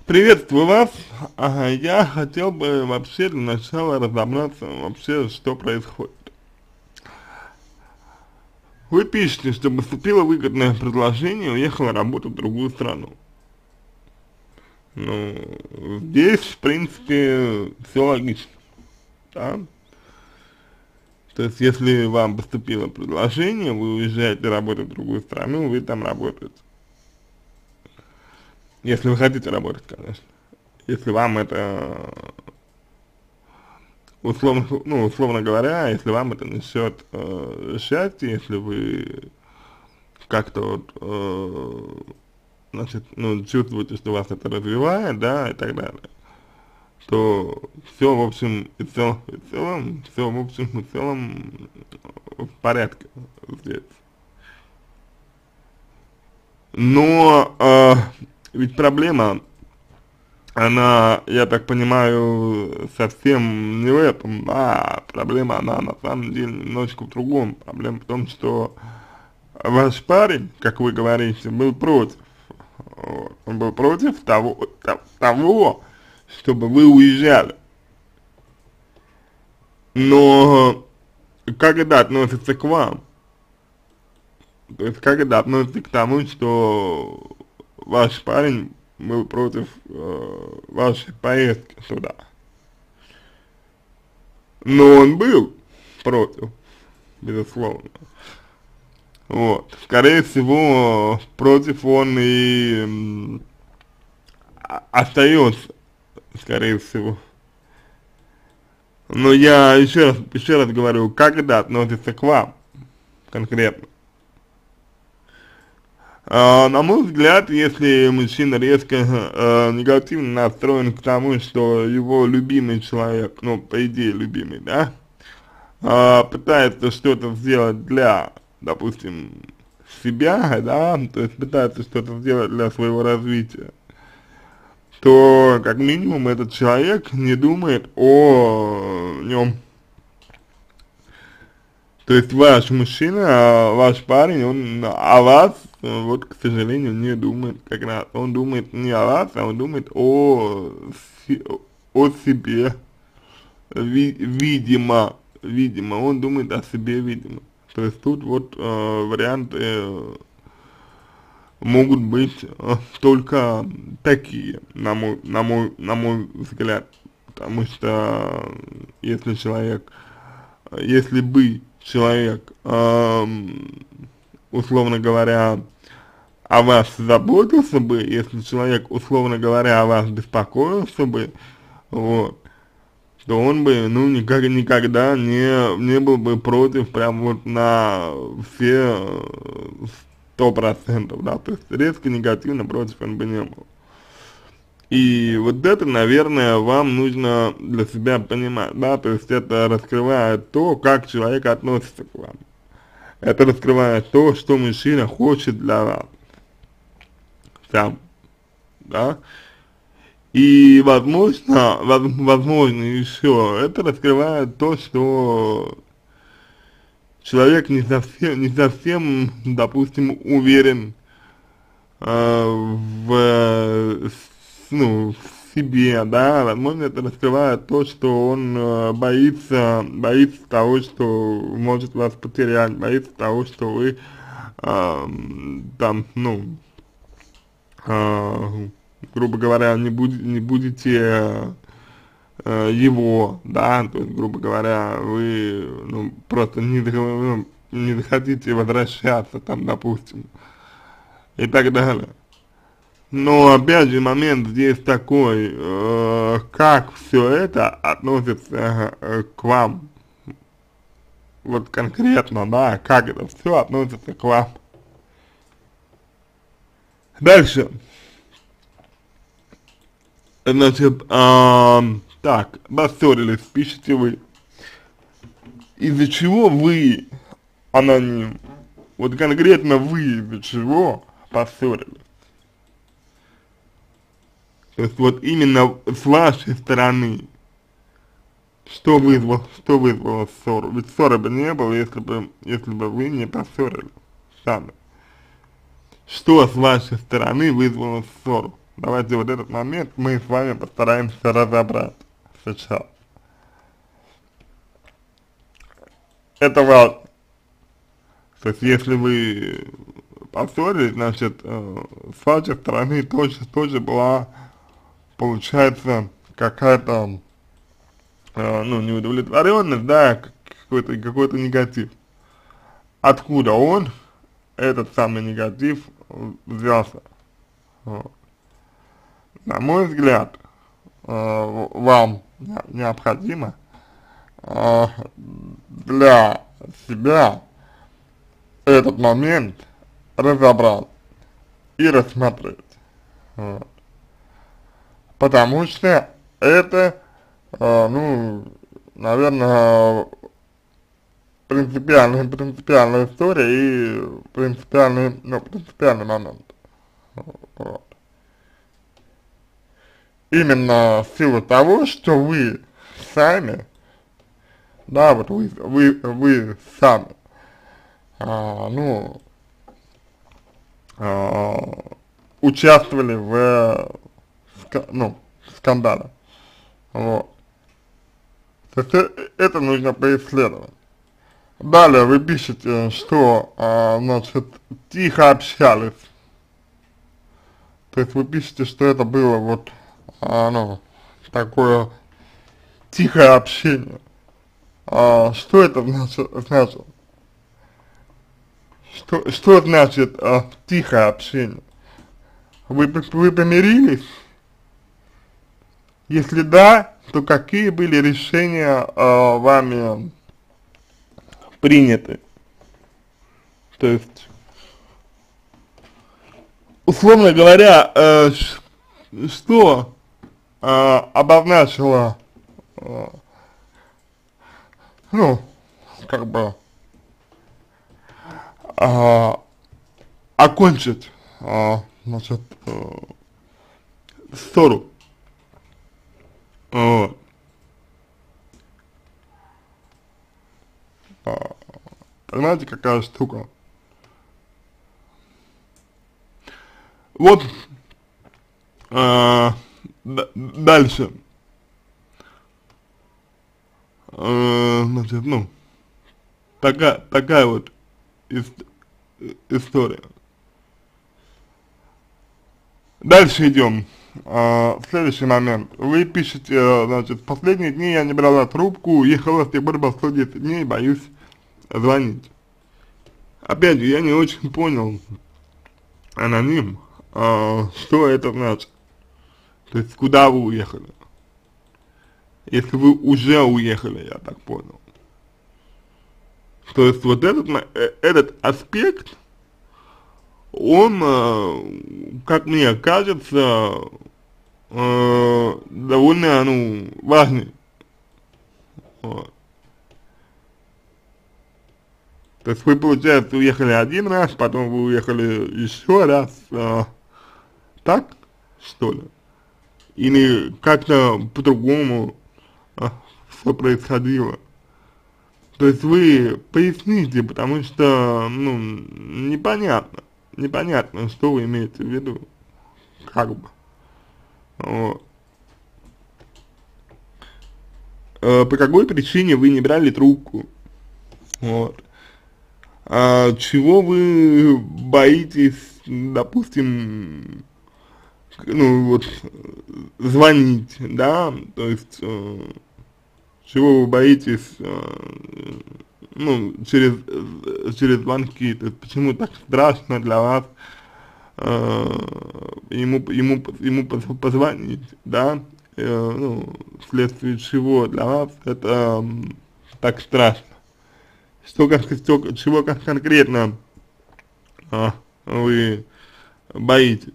Приветствую вас. Ага, я хотел бы вообще для начала разобраться вообще, что происходит. Вы пишете, что поступило выгодное предложение, уехала работать в другую страну. Ну, здесь, в принципе, все логично, да? То есть, если вам поступило предложение, вы уезжаете работать в другую страну, вы там работаете. Если вы хотите работать, конечно. Если вам это условно говоря, если вам это несет счастье, если вы как-то вот, значит, ну, чувствуете, что вас это развивает, да, и так далее, то все, в общем, все, в общем, и целом в порядке здесь. Но ведь проблема, она, я так понимаю, совсем не в этом, а проблема, она на самом деле немножечко в другом. Проблема в том, что ваш парень, как вы говорите, был против. Вот. Он был против того, чтобы вы уезжали. Но как это относится к вам? То есть как это относится к тому, что ваш парень был против вашей поездки сюда? Но он был против, безусловно. Вот. Скорее всего, против он и остается, скорее всего. Но я еще раз говорю, как это относится к вам конкретно? На мой взгляд, если мужчина резко негативно настроен к тому, что его любимый человек, ну, по идее, любимый, да, пытается что-то сделать для, допустим, себя, да, то есть пытается что-то сделать для своего развития, то, как минимум, этот человек не думает о нем. То есть ваш мужчина, ваш парень, он о вас, вот, к сожалению, не думает как раз. Он думает не о вас, а он думает о себе. Видимо, он думает о себе, видимо. То есть тут вот варианты могут быть только такие, на мой взгляд. Потому что если бы человек, условно говоря, о вас заботился бы, если человек, условно говоря, о вас беспокоился бы, вот, то он бы, ну, никогда не был бы против прям вот на все 100%, да, то есть резко негативно против он бы не был. И вот это, наверное, вам нужно для себя понимать, да, то есть это раскрывает то, как человек относится к вам. Это раскрывает то, что мужчина хочет для вас сам, да. И возможно еще это раскрывает то, что человек не совсем, допустим, уверен ну, в себе, да, возможно, это раскрывает то, что он боится того, что может вас потерять, боится того, что вы там, ну, грубо говоря, не будете его, да, то есть, грубо говоря, вы, ну, просто не захотите возвращаться, там, допустим, и так далее. Но опять же момент здесь такой, как все это относится к вам, вот конкретно, да, как это все относится к вам. Дальше, значит, так, поссорились, пишете вы, из-за чего вы, аноним, вот конкретно вы из-за чего поссорились? То есть вот именно с вашей стороны, что вызвало ссору? Ведь ссоры бы не было, если бы вы не поссорились сами. Что с вашей стороны вызвало ссору? Давайте вот этот момент мы с вами постараемся разобрать сейчас. Это важно. То есть, если вы поссорились, значит, с вашей стороны тоже была, получается, какая-то, ну, неудовлетворенность, да, какой-то негатив. Откуда он, этот самый негатив, взялся? Вот. На мой взгляд, вам необходимо для себя этот момент разобрать и рассмотреть. Вот. Потому что это, ну, наверное, принципиальная история и принципиальный момент. Вот. Именно в силу того, что вы сами, да, вот вы сами, ну, участвовали ну, в скандале. Вот. То есть это нужно поисследовать. Далее вы пишете, что, значит, тихо общались. То есть вы пишете, что это было вот, ну, такое тихое общение. Что это значит? Что значит тихое общение? Вы помирились? Если да, то какие были решения вами приняты? То есть, условно говоря, что обозначило, ну, как бы, окончить, значит, ссору. Вот. Понимаете, какая штука? Вот, дальше, значит, ну, такая вот история. Дальше идем. Следующий момент. Вы пишете, значит, в последние дни я не брала трубку, ехала с тех пор по 110 дней, боюсь звонить. Опять же, я не очень понял, аноним, что это значит. То есть, куда вы уехали? Если вы уже уехали, я так понял. То есть, вот этот аспект, он, как мне кажется, довольно, ну, важный. Вот. То есть вы, получается, уехали один раз, потом вы уехали еще раз, так, что ли? Или как-то по-другому все происходило? То есть вы поясните, потому что, ну, непонятно, что вы имеете в виду, как бы. Вот. По какой причине вы не брали трубку? Вот. Чего вы боитесь, допустим, ну вот, звонить, да, то есть, чего вы боитесь, ну, через звонки, то есть, почему так страшно для вас ему позвонить, да, ну, вследствие чего для вас это так страшно. Чего конкретно вы боитесь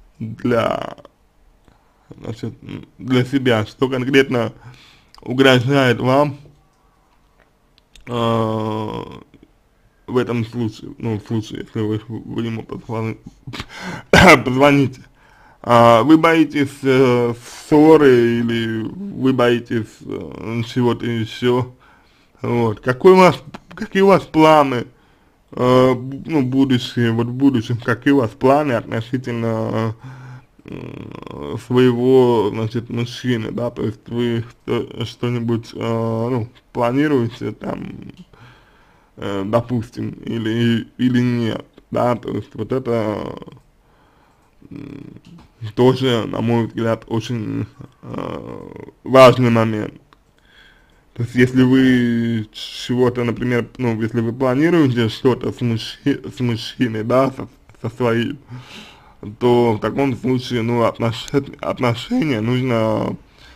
значит, для себя, что конкретно угрожает вам в этом случае, ну, в случае, если вы ему позвоните. Вы боитесь ссоры или вы боитесь чего-то еще? Вот. Какие у вас планы, ну, будущие, вот в будущем, какие у вас планы относительно своего, значит, мужчины, да, то есть вы что-нибудь, ну, планируете там, допустим, или нет, да, то есть вот это тоже, на мой взгляд, очень важный момент. То есть, если вы чего-то, например, ну, если вы планируете что-то с мужчиной, да, со своим, то в таком случае, ну, отношения нужно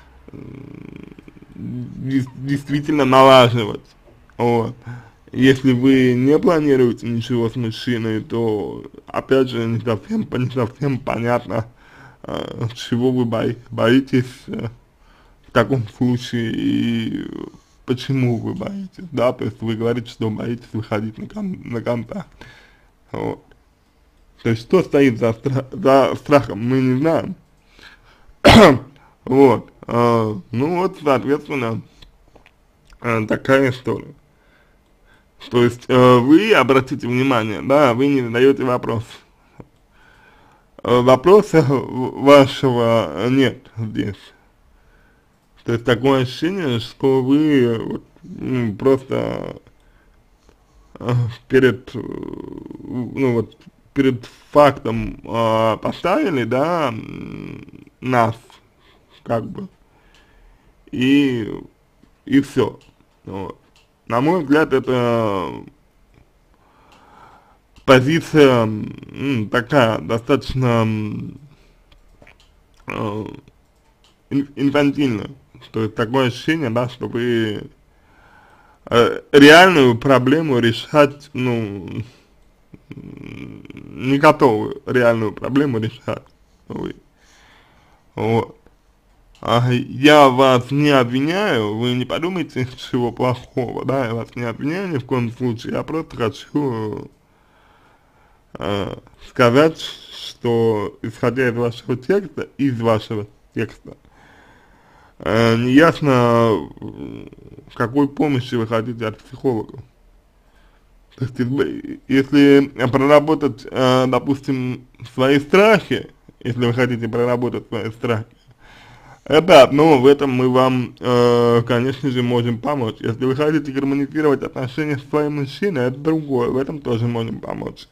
действительно налаживать. Вот. Если вы не планируете ничего с мужчиной, то, опять же, не совсем понятно, чего вы боитесь в таком случае и почему вы боитесь, да, то есть вы говорите, что боитесь выходить на контакт. Вот. То есть что стоит за страхом, мы не знаем. Вот. Ну вот, соответственно, такая история. То есть вы обратите внимание, да, вы не задаете вопрос. Вопроса вашего нет здесь. То есть такое ощущение, что вы вот, просто перед, ну вот, перед фактом поставили, да, нас, как бы, и, и все. Вот. На мой взгляд, это позиция такая, достаточно инфантильная. То есть такое ощущение, да, что вы реальную проблему решать, ну, не готовы реальную проблему решать. Вы. Вот. Я вас не обвиняю, вы не подумайте чего плохого, да, я вас не обвиняю ни в коем случае, я просто хочу сказать, что исходя из вашего текста, неясно, какой помощи вы хотите от психолога. То есть, если проработать, допустим, свои страхи, если вы хотите проработать свои страхи, это одно, в этом мы вам, конечно же, можем помочь. Если вы хотите гармонизировать отношения с своим мужчиной, это другое, в этом тоже можем помочь.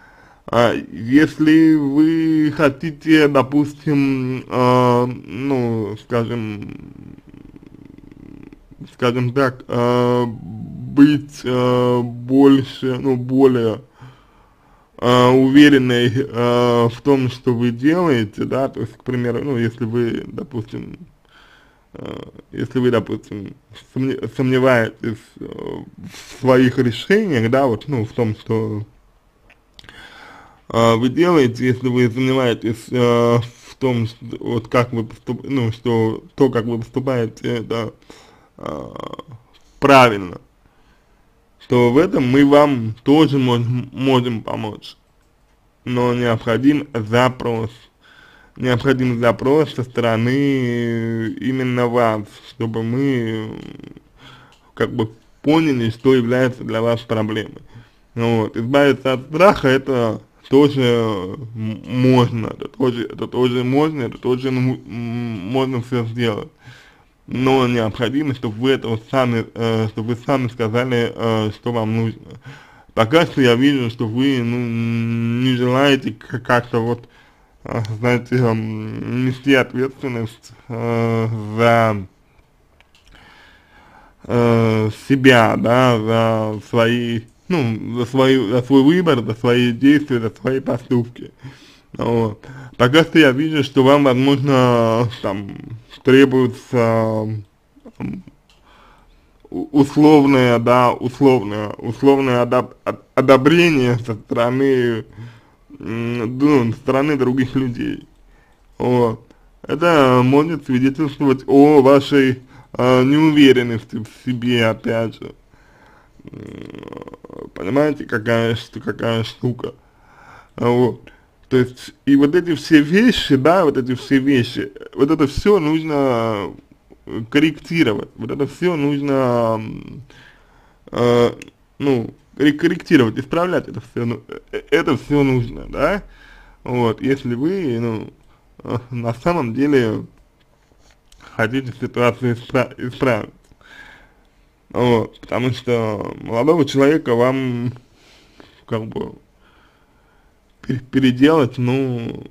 Если вы хотите, допустим, ну, скажем так, быть больше, ну, более уверенной в том, что вы делаете, да, то есть, к примеру, ну, если вы, допустим, сомневаетесь в своих решениях, да, вот, ну, в том, что вы делаете, если вы сомневаетесь в том, что, вот как вы ну, что то, как вы поступаете, это правильно, то в этом мы вам тоже можем помочь. Но необходим запрос со стороны именно вас, чтобы мы как бы поняли, что является для вас проблемой. Вот. Избавиться от страха это тоже можно, это тоже можно, это тоже можно все сделать. Но необходимо, чтобы вы это чтобы вы сами сказали, что вам нужно. Пока что я вижу, что вы, ну, не желаете как-то вот, знаете, нести ответственность за себя, да, за свои, ну, за свой выбор, за свои действия, за свои поступки. Вот. Пока что я вижу, что вам, возможно, там, требуется условное, да, условное одобрение со стороны, ну, со стороны других людей. Вот. Это может свидетельствовать о вашей неуверенности в себе, опять же. Понимаете, какая штука. Вот. То есть, и вот эти все вещи, да, вот это все нужно корректировать, вот это все нужно, ну, корректировать, исправлять это все нужно, да, вот, если вы, ну, на самом деле хотите ситуацию исправить. Вот, потому что молодого человека вам как бы переделать, ну,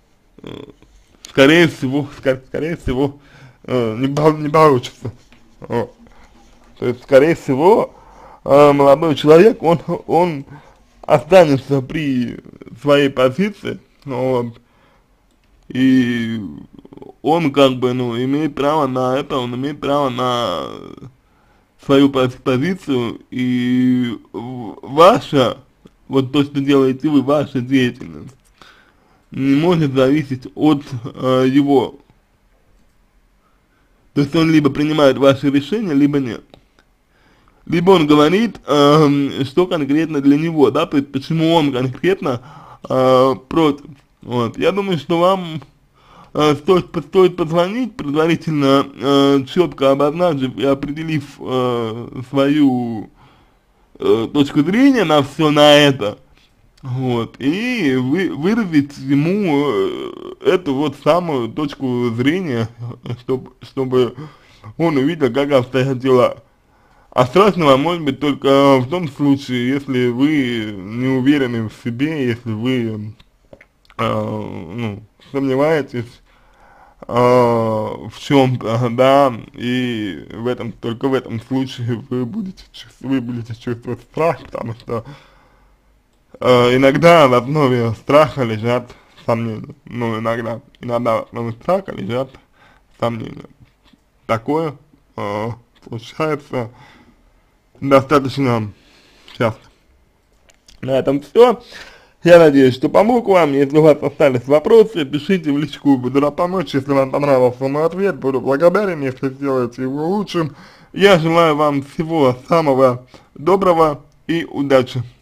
скорее всего, не получится. Вот. То есть, скорее всего, молодой человек, он останется при своей позиции, вот, и он как бы, ну, имеет право на это, он имеет право на свою позицию, и ваша, вот то, что делаете вы, ваша деятельность, не может зависеть от его. То есть он либо принимает ваши решения, либо нет. Либо он говорит, что конкретно для него, да, то есть почему он конкретно против. Вот. Я думаю, что вам стоит позвонить, предварительно четко обозначив и определив свою точку зрения на все на это, вот, и выразить ему эту вот самую точку зрения, чтобы он увидел, как обстоят дела. А страшного может быть только в том случае, если вы не уверены в себе, если вы ну, сомневаетесь в чем-то, да, и только в этом случае вы будете чувствовать страх, потому что иногда в основе страха лежат сомнения, ну, иногда в основе страха лежат сомнения. Такое случается достаточно часто. На этом все. Я надеюсь, что помог вам. Если у вас остались вопросы, пишите в личку, буду рад помочь. Если вам понравился мой ответ, буду благодарен, если сделаете его лучшим. Я желаю вам всего самого доброго и удачи.